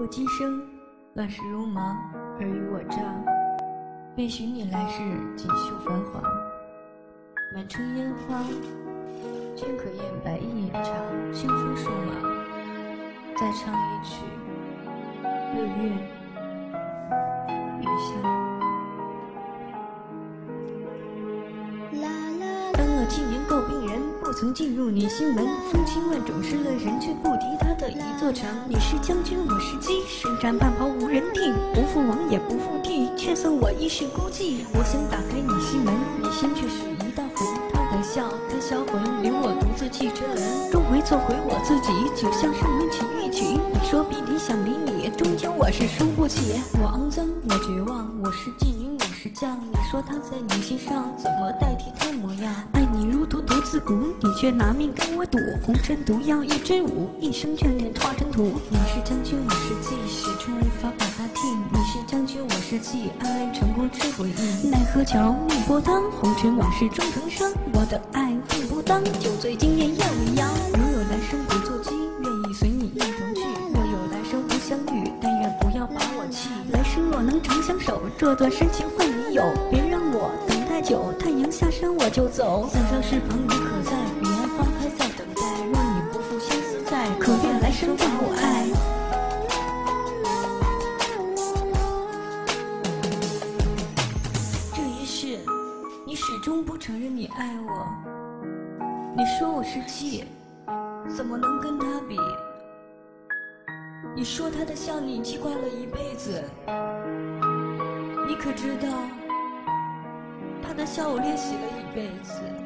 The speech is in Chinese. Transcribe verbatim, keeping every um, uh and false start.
落今生，乱世如麻，尔虞我诈。愿许你来世锦绣繁华，满城烟花，均可宴百亿饮茶。清风瘦马，再唱一曲六月雨下。当了几年诟病人，不曾进入你心门。风情万种，失了人，却不敌他的一座城。你是将军，我是鸡，身战半跑无人替，不负王也不负帝，却送我一世孤寂。我想打开你心门，你心却是一道魂。他的笑，他销魂，留我独自去沉沦。终会做回我自己，就像是温情一曲。你说比理想离你，终究我是输不起。我肮脏，我绝望，我是妓女，我是将。你说他在你心上，怎么代替他模样？爱你如荼毒自古，你却拿命跟我赌。红尘毒药一支舞，一生眷恋化尘土。你是将军，我是妓，始终无法把他替。你是将军，我是妓，暗暗成功之不易。奈何桥逆波荡，红尘往事终成伤。我的爱并不当，酒醉今夜要一样。如有来生不做鸡，愿意随你一同去。若有来生不相遇，但愿不要把我弃。来生若能长相守，这段深情换你有。别让我等太久，太阳下山我就走。三生石旁你可在，彼岸花开在等待。若你不负相思在，可愿来生让我爱。这一世，你始终不承认你爱我。你说我是妓，怎么能跟他比？你说他的笑你记挂了一辈子，你可知道他的笑我练习了一辈子。